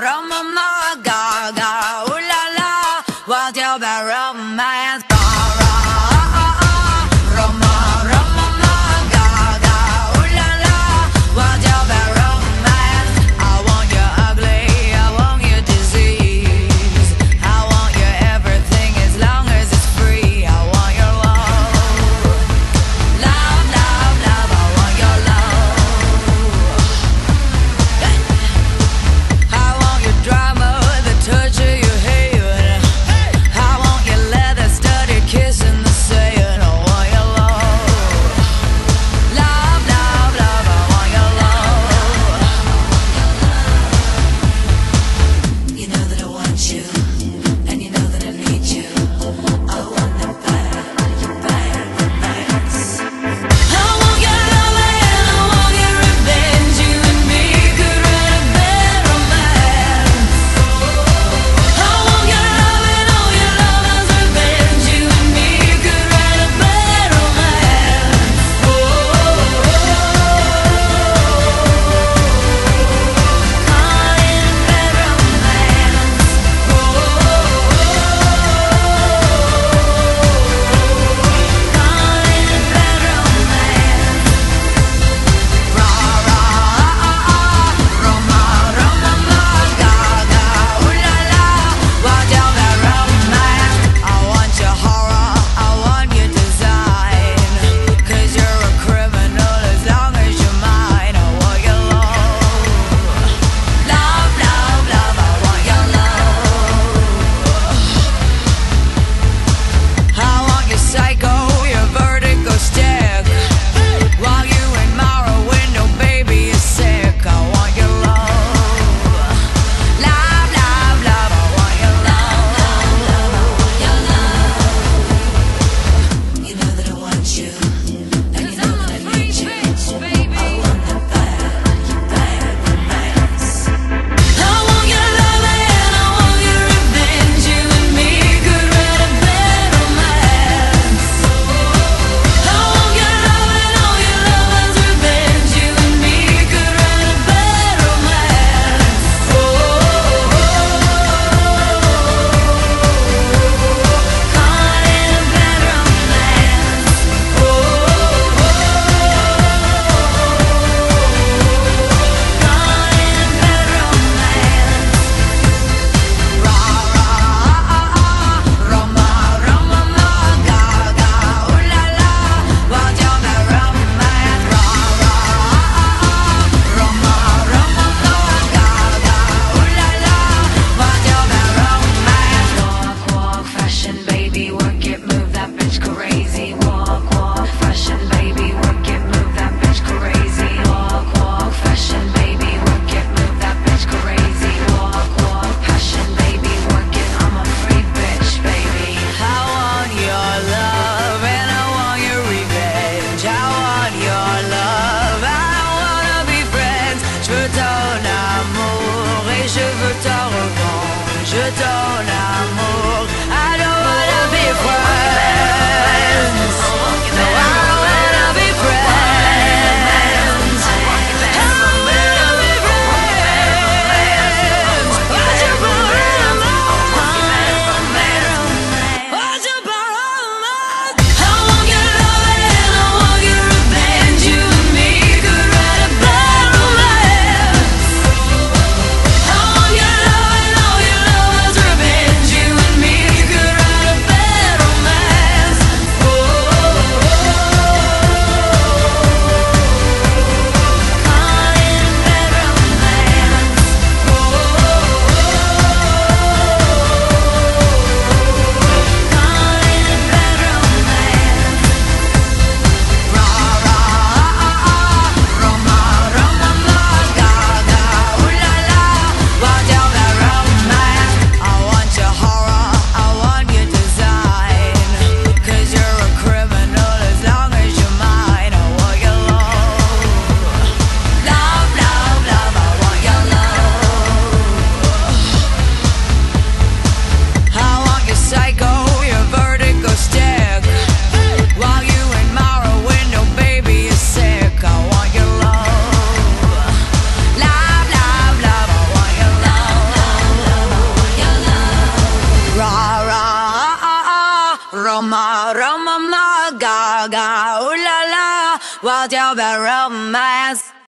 Roma, Gaga, ooh la la, what's your bad romance? Je donne amour. I don't wanna be friends. No, I don't wanna be friends. I don't wanna be friends. What's your problem? What's your problem? I want your love and I want your revenge. You and me could write a bad romance. I want your love and all your lovers revenge. You Roma, Roma, ma, ga, ga, ooh la la. What's your bad romance?